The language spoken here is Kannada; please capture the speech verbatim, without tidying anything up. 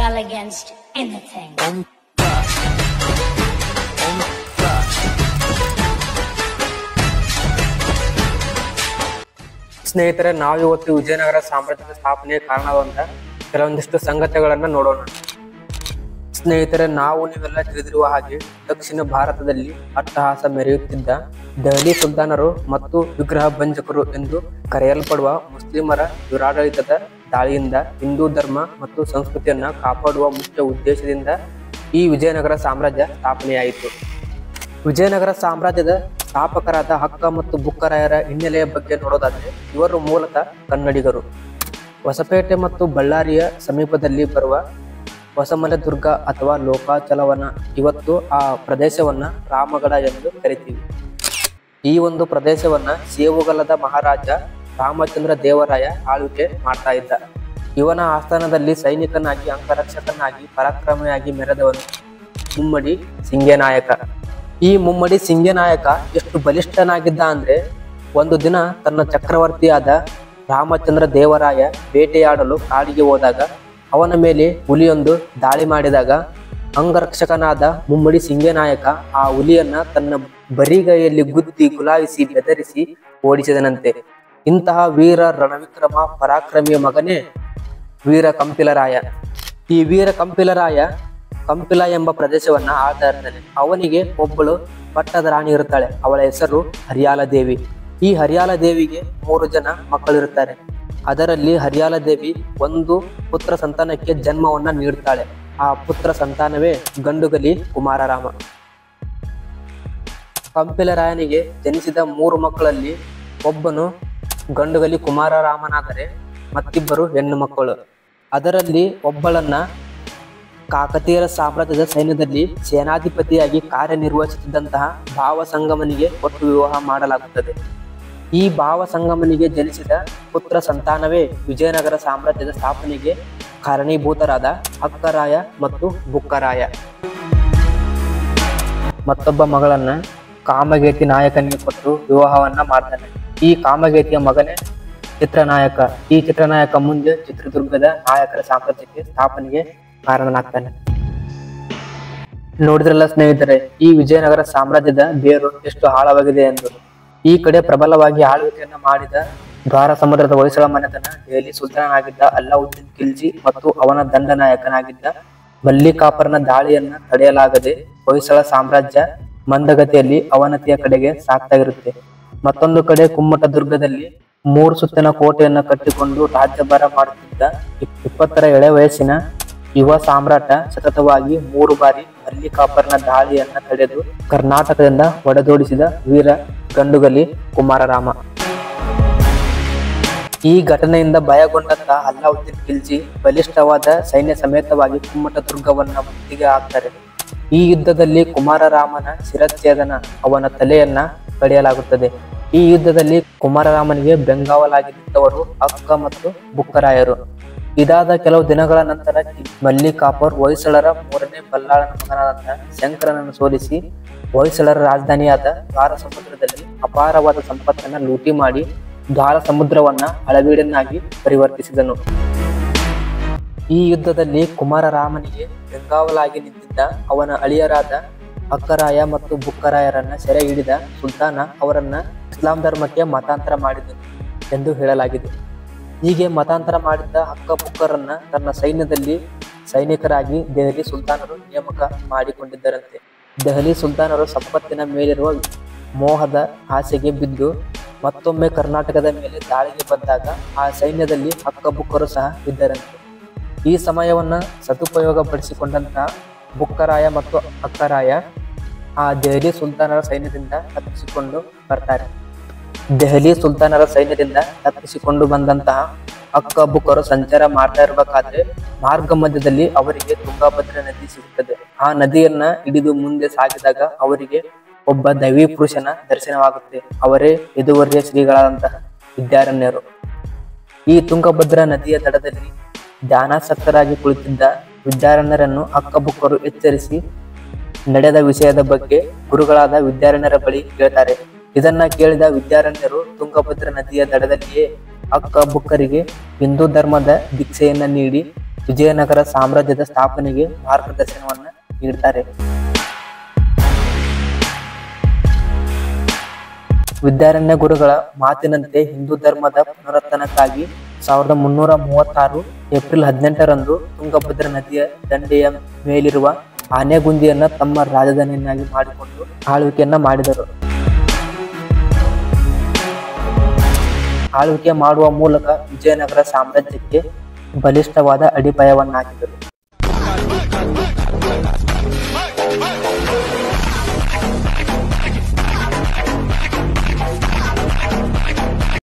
rebel against anything. ಸ್ನೇಹಿತರೆ, ನಾವಿವತ್ತು ವಿಜಯನಗರ ಸಾಮ್ರಾಜ್ಯದ ಸ್ಥಾಪನೆಯ ಕಾರಣವಾದ ಕೆಲವೊಂದಿಷ್ಟು ಸಂಗತಿಗಳನ್ನ ನೋಡೋಣ. ಸ್ನೇಹಿತರೆ, ನಾವು ನೀವೆಲ್ಲ ತಿಳಿದಿರುವ ಹಾಗೆ ದಕ್ಷಿಣ ಭಾರತದಲ್ಲಿ ಅಟ್ಟಹಾಸ ಮೆರೆಯುತ್ತಿದ್ದ ದೆಹಲಿ ಸುಲ್ತಾನರು ಮತ್ತು ವಿಗ್ರಹ ಭಂಜಕರು ಎಂದು ಕರೆಯಲ್ಪಡುವ ಮುಸ್ಲಿಮರ ದುರಾಡಳಿತದ ದಾಳಿಯಿಂದ ಹಿಂದೂ ಧರ್ಮ ಮತ್ತು ಸಂಸ್ಕೃತಿಯನ್ನ ಕಾಪಾಡುವ ಮುಖ್ಯ ಉದ್ದೇಶದಿಂದ ಈ ವಿಜಯನಗರ ಸಾಮ್ರಾಜ್ಯ ಸ್ಥಾಪನೆಯಾಯಿತು. ವಿಜಯನಗರ ಸಾಮ್ರಾಜ್ಯದ ಸ್ಥಾಪಕರಾದ ಹಕ್ಕ ಮತ್ತು ಬುಕ್ಕರಾಯರ ಹಿನ್ನೆಲೆಯ ಬಗ್ಗೆ ನೋಡೋದಾದ್ರೆ, ಇವರು ಮೂಲತಃ ಕನ್ನಡಿಗರು. ಹೊಸಪೇಟೆ ಮತ್ತು ಬಳ್ಳಾರಿಯ ಸಮೀಪದಲ್ಲಿ ಬರುವ ಹೊಸಮಲೆದುರ್ಗ ಅಥವಾ ಲೋಕಾಚಲವನ, ಇವತ್ತು ಆ ಪ್ರದೇಶವನ್ನ ರಾಮಗಢ ಎಂದು ಕರಿತೀವಿ. ಈ ಒಂದು ಪ್ರದೇಶವನ್ನ ಸೇವುಗಲದ ಮಹಾರಾಜ ರಾಮಚಂದ್ರ ದೇವರಾಯ ಆಳ್ವಿಕೆ ಮಾಡ್ತಾ ಇದ್ದ. ಇವನ ಆಸ್ಥಾನದಲ್ಲಿ ಸೈನಿಕನಾಗಿ, ಅಂಗರಕ್ಷಕನಾಗಿ, ಪರಾಕ್ರಮಿಯಾಗಿ ಮೆರೆದವನು ಮುಮ್ಮಡಿ ಸಿಂಗೇನಾಯಕ. ಈ ಮುಮ್ಮಡಿ ಸಿಂಗೇನಾಯಕ ಎಷ್ಟು ಬಲಿಷ್ಠನಾಗಿದ್ದ ಅಂದ್ರೆ, ಒಂದು ದಿನ ತನ್ನ ಚಕ್ರವರ್ತಿಯಾದ ರಾಮಚಂದ್ರ ದೇವರಾಯ ಬೇಟೆಯಾಡಲು ಕಾಡಿಗೆ ಹೋದಾಗ ಅವನ ಮೇಲೆ ಹುಲಿಯೊಂದು ದಾಳಿ ಮಾಡಿದಾಗ ಅಂಗರಕ್ಷಕನಾದ ಮುಮ್ಮಡಿ ಸಿಂಗೇನಾಯಕ ಆ ಹುಲಿಯನ್ನ ತನ್ನ ಬರಿಗೈಯಲ್ಲಿ ಗುದ್ದಿ ಗುಲಾಯಿಸಿ ಬೆದರಿಸಿ ಓಡಿಸಿದನಂತೆ. ಇಂತಹ ವೀರ ರಣವಿಕ್ರಮ ಪರಾಕ್ರಮಿಯ ಮಗನೇ ವೀರ ಕಂಪಿಲರಾಯ. ಈ ವೀರ ಕಂಪಿಲರಾಯ ಕಂಪಿಲ ಎಂಬ ಪ್ರದೇಶವನ್ನ ಆಳ್ತಾ ಇರ್ತಾನೆ. ಅವನಿಗೆ ಒಬ್ಬಳು ಪಟ್ಟದ ರಾಣಿ ಇರ್ತಾಳೆ. ಅವಳ ಹೆಸರು ಹರಿಯಾಲ ದೇವಿ. ಈ ಹರಿಯಾಲ ದೇವಿಗೆ ಮೂರು ಜನ ಮಕ್ಕಳಿರುತ್ತಾರೆ. ಅದರಲ್ಲಿ ಹರಿಯಾಲ ದೇವಿ ಒಂದು ಪುತ್ರ ಸಂತಾನಕ್ಕೆ ಜನ್ಮವನ್ನ ನೀಡುತ್ತಾಳೆ. ಆ ಪುತ್ರ ಸಂತಾನವೇ ಗಂಡುಗಲಿ ಕುಮಾರರಾಮ. ಕಂಪಿಲರಾಯನಿಗೆ ಜನಿಸಿದ ಮೂರು ಮಕ್ಕಳಲ್ಲಿ ಒಬ್ಬನು ಗಂಡುಗಲಿ ಕುಮಾರರಾಮನಾದರೆ ಮತ್ತಿಬ್ಬರು ಹೆಣ್ಣು ಮಕ್ಕಳು. ಅದರಲ್ಲಿ ಒಬ್ಬಳನ್ನ ಕಾಕತೀಯರ ಸಾಮ್ರಾಜ್ಯದ ಸೈನ್ಯದಲ್ಲಿ ಸೇನಾಧಿಪತಿಯಾಗಿ ಕಾರ್ಯನಿರ್ವಹಿಸುತ್ತಿದ್ದಂತಹ ಭಾವಸಂಗಮನಿಗೆ ಕೊಟ್ಟು ವಿವಾಹ ಮಾಡಲಾಗುತ್ತದೆ. ಈ ಭಾವಸಂಗಮನಿಗೆ ಜನಿಸಿದ ಪುತ್ರ ಸಂತಾನವೇ ವಿಜಯನಗರ ಸಾಮ್ರಾಜ್ಯದ ಸ್ಥಾಪನೆಗೆ ಕಾರಣೀಭೂತರಾದ ಹಕ್ಕರಾಯ ಮತ್ತು ಬುಕ್ಕರಾಯ. ಮತ್ತೊಬ್ಬ ಮಗಳನ್ನ ಕಾಮಗೇತಿ ನಾಯಕನಿಗೆ ಕೊಟ್ಟು ವಿವಾಹವನ್ನ ಮಾಡ್ತಾನೆ. ಈ ಕಾಮಗೇತಿಯ ಮಗನೇ ಚಿತ್ರನಾಯಕ. ಈ ಚಿತ್ರನಾಯಕ ಮುಂದೆ ಚಿತ್ರದುರ್ಗದ ನಾಯಕರ ಸಾಮ್ರಾಜ್ಯಕ್ಕೆ ಸ್ಥಾಪನೆಗೆ ಕಾರಣನಾಗ್ತಾನೆ. ನೋಡಿದ್ರಲ್ಲ ಸ್ನೇಹಿತರೆ, ಈ ವಿಜಯನಗರ ಸಾಮ್ರಾಜ್ಯದ ಬೇರು ಎಷ್ಟು ಆಳವಾಗಿದೆ ಎಂದು. ಈ ಕಡೆ ಪ್ರಬಲವಾಗಿ ಆಳ್ವಿಕೆಯನ್ನ ಮಾಡಿದ ದ್ವಾರ ಸಮುದ್ರದ ಹೊಯ್ಸಳ ಮನೆತನ, ದೆಹಲಿ ಸುಲ್ತಾನನಾಗಿದ್ದ ಅಲ್ಲಾವುದ್ದೀನ್ ಖಿಲ್ಜಿ ಮತ್ತು ಅವನ ದಂಡನಾಯಕನಾಗಿದ್ದ ಮಲ್ಲಿಕಾಪುರನ ದಾಳಿಯನ್ನ ತಡೆಯಲಾಗದೆ ಹೊಯ್ಸಳ ಸಾಮ್ರಾಜ್ಯ ಮಂದಗತಿಯಲ್ಲಿ ಅವನತಿಯ ಕಡೆಗೆ ಸಾಗ್ತಾ ಇರುತ್ತೆ. ಮತ್ತೊಂದು ಕಡೆ ಕುಮ್ಮಟ ದುರ್ಗದಲ್ಲಿ ಮೂರು ಸುತ್ತಿನ ಕೋಟೆಯನ್ನ ಕಟ್ಟಿಕೊಂಡು ರಾಜ್ಯಭಾರ ಮಾಡುತ್ತಿದ್ದ ಇಪ್ಪತ್ತರ ಎಳೆ ವಯಸ್ಸಿನ ಯುವ ಸಾಮ್ರಾಟ ಸತತವಾಗಿ ಮೂರು ಬಾರಿ ಮಲ್ಲಿಕಾಪುರನ ದಾಳಿಯನ್ನ ತಡೆದು ಕರ್ನಾಟಕದಿಂದ ಒಡೆದೋಡಿಸಿದ ವೀರ ಗಂಡುಗಲಿ ಕುಮಾರರಾಮ. ಈ ಘಟನೆಯಿಂದ ಭಯಗೊಂಡಂತ ಅಲ್ಲಾವುದ್ದೀನ್ ಖಿಲ್ಜಿ ಬಲಿಷ್ಠವಾದ ಸೈನ್ಯ ಸಮೇತವಾಗಿ ಕುಮ್ಮಟ ದುರ್ಗವನ್ನ ಮುತ್ತಿಗೆ ಹಾಕ್ತಾರೆ. ಈ ಯುದ್ಧದಲ್ಲಿ ಕುಮಾರರಾಮನ ಶಿರಚ್ಛೇದನ, ಅವನ ತಲೆಯನ್ನ ಕಡಿಯಲಾಗುತ್ತದೆ. ಈ ಯುದ್ಧದಲ್ಲಿ ಕುಮಾರರಾಮನಿಗೆ ಬೆಂಗಾವಲಾಗಿ ನಿಂತವರು ಅಕ್ಕ ಮತ್ತು ಬುಕ್ಕರಾಯರು. ಇದಾದ ಕೆಲವು ದಿನಗಳ ನಂತರ ಮಲ್ಲಿಕಾಪುರ್ ಹೊಯ್ಸಳರ ಮೂರನೇ ಬಲ್ಲಾಳನ ಮಗನಾದಂತಹ ಶಂಕರನನ್ನು ಸೋಲಿಸಿ ಹೊಯ್ಸಳರ ರಾಜಧಾನಿಯಾದ ದ್ವಾರ ಸಮುದ್ರದಲ್ಲಿ ಅಪಾರವಾದ ಸಂಪತ್ತನ್ನ ಲೂಟಿ ಮಾಡಿ ದ್ವಾರ ಸಮುದ್ರವನ್ನ ಹಳಬೀಡನ್ನಾಗಿ ಪರಿವರ್ತಿಸಿದನು. ಈ ಯುದ್ಧದಲ್ಲಿ ಕುಮಾರರಾಮನಿಗೆ ಬೆಂಗಾವಲಾಗಿ ನಿಂತಿದ್ದ ಅವನ ಅಳಿಯರಾದ ಅಕ್ಕರಾಯ ಮತ್ತು ಬುಕ್ಕರಾಯರನ್ನ ಸೆರೆ ಹಿಡಿದ ಸುಲ್ತಾನ ಅವರನ್ನ ಇಸ್ಲಾಂ ಧರ್ಮಕ್ಕೆ ಮತಾಂತರ ಮಾಡಿದನು ಎಂದು ಹೇಳಲಾಗಿದೆ. ಹೀಗೆ ಮತಾಂತರ ಮಾಡಿದ್ದ ಹಕ್ಕ ಬುಕ್ಕರನ್ನ ತನ್ನ ಸೈನ್ಯದಲ್ಲಿ ಸೈನಿಕರಾಗಿ ದೆಹಲಿ ಸುಲ್ತಾನರು ನೇಮಕ ಮಾಡಿಕೊಂಡಿದ್ದರಂತೆ. ದೆಹಲಿ ಸುಲ್ತಾನರು ಸಂಪತ್ತಿನ ಮೇಲಿರುವ ಮೋಹದ ಆಸೆಗೆ ಬಿದ್ದು ಮತ್ತೊಮ್ಮೆ ಕರ್ನಾಟಕದ ಮೇಲೆ ದಾಳಿಗೆ ಬಂದಾಗ ಆ ಸೈನ್ಯದಲ್ಲಿ ಹಕ್ಕ ಬುಕ್ಕರು ಸಹ ಇದ್ದರಂತೆ. ಈ ಸಮಯವನ್ನ ಸದುಪಯೋಗ ಪಡಿಸಿಕೊಂಡಂತಹ ಬುಕ್ಕರಾಯ ಮತ್ತು ಅಕ್ಕರಾಯ ಆ ದೆಹಲಿ ಸುಲ್ತಾನರ ಸೈನ್ಯದಿಂದ ತಪ್ಪಿಸಿಕೊಂಡು ಬರ್ತಾರೆ. ದೆಹಲಿ ಸುಲ್ತಾನರ ಸೈನ್ಯದಿಂದ ತಪ್ಪಿಸಿಕೊಂಡು ಬಂದಂತಹ ಅಕ್ಕ ಬುಕ್ಕರು ಸಂಚಾರ ಮಾಡ್ತಾ ಇರಬೇಕಾದ್ರೆ ಮಾರ್ಗ ಮಧ್ಯದಲ್ಲಿ ಅವರಿಗೆ ತುಂಗಾಭದ್ರಾ ನದಿ ಸಿಗುತ್ತದೆ. ಆ ನದಿಯನ್ನ ಹಿಡಿದು ಮುಂದೆ ಸಾಗಿದಾಗ ಅವರಿಗೆ ಒಬ್ಬ ದೈವಿ ಪುರುಷನ ದರ್ಶನವಾಗುತ್ತೆ. ಅವರೇ ಯದುವರ್ಯ ಶ್ರೀಗಳಾದಂತಹ ವಿದ್ಯಾರಣ್ಯರು. ಈ ತುಂಗಭದ್ರಾ ನದಿಯ ದಡದಲ್ಲಿ ಧ್ಯಾನಾಸಕ್ತರಾಗಿ ಕುಳಿತಿದ್ದ ವಿದ್ಯಾರಣ್ಯರನ್ನು ಅಕ್ಕ ಬುಕ್ಕರು ಎಚ್ಚರಿಸಿ ನಡೆದ ವಿಷಯದ ಬಗ್ಗೆ ಗುರುಗಳಾದ ವಿದ್ಯಾರಣ್ಯರ ಬಳಿ ಕೇಳ್ತಾರೆ. ಇದನ್ನ ಕೇಳಿದ ವಿದ್ಯಾರಣ್ಯರು ತುಂಗಭದ್ರಾ ನದಿಯ ದಡದಲ್ಲಿಯೇ ಅಕ್ಕ ಬುಕ್ಕರಿಗೆ ಹಿಂದೂ ಧರ್ಮದ ದೀಕ್ಷೆಯನ್ನ ನೀಡಿ ವಿಜಯನಗರ ಸಾಮ್ರಾಜ್ಯದ ಸ್ಥಾಪನೆಗೆ ಮಾರ್ಗದರ್ಶನವನ್ನ ನೀಡ್ತಾರೆ. ವಿದ್ಯಾರಣ್ಯ ಗುರುಗಳ ಮಾತಿನಂತೆ ಹಿಂದೂ ಧರ್ಮದ ಪುನರುತ್ಥಾನಕ್ಕಾಗಿ ಸಾವಿರದ ಮುನ್ನೂರ ಮೂವತ್ತಾರು ಏಪ್ರಿಲ್ ಹದಿನೆಂಟರಂದು ತುಂಗಭದ್ರಾ ನದಿಯ ದಂಡೆಯ ಮೇಲಿರುವ ಆನೆಗುಂದಿಯನ್ನ ತಮ್ಮ ರಾಜಧಾನಿಯನ್ನಾಗಿ ಮಾಡಿಕೊಂಡು ಆಳ್ವಿಕೆಯನ್ನ ಮಾಡಿದರು. ಆಳ್ವಿಕೆ ಮಾಡುವ ಮೂಲಕ ವಿಜಯನಗರ ಸಾಮ್ರಾಜ್ಯಕ್ಕೆ ಬಲಿಷ್ಠವಾದ ಅಡಿಪಾಯವನ್ನ ಹಾಕಿದರು.